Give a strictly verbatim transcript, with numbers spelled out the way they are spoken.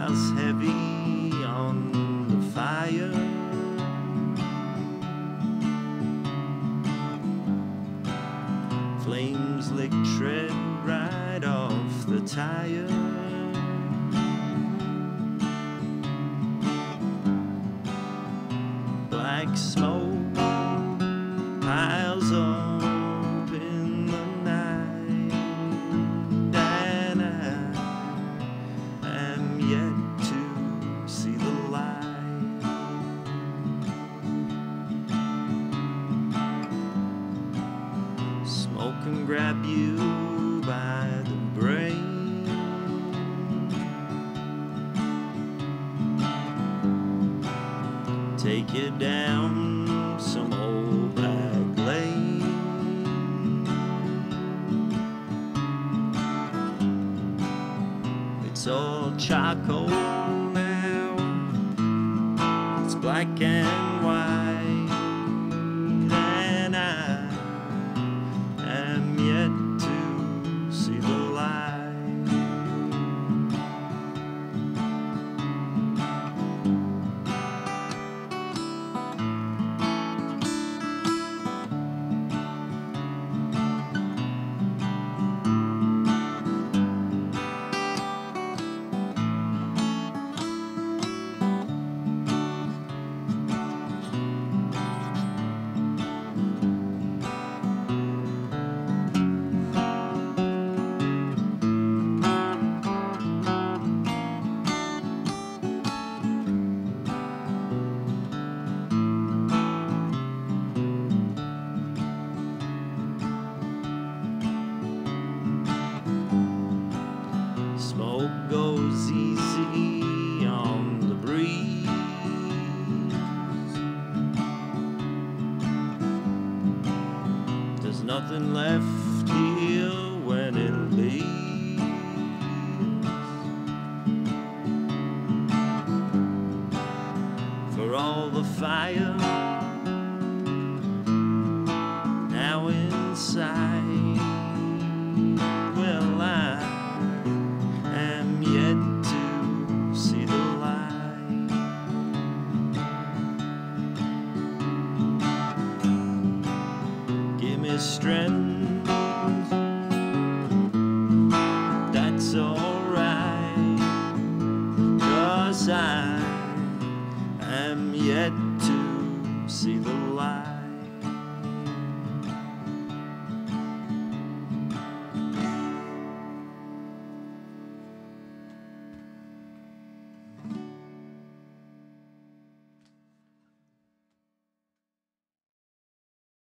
house heavy on the fire. Flames lick tread right off the tire. Black smoke piles up in the night, and I am yet to see the light. Smoke can grab you by the brain, take you down some old back lane. It's all charcoal now, it's black and white, and I am yet to see the light. Smoke goes easy on the breeze. There's nothing left here when it leaves. For all the fire now inside, well, I am yet to see the light. Give me strength, that's alright, 'cause I am yet to see the light.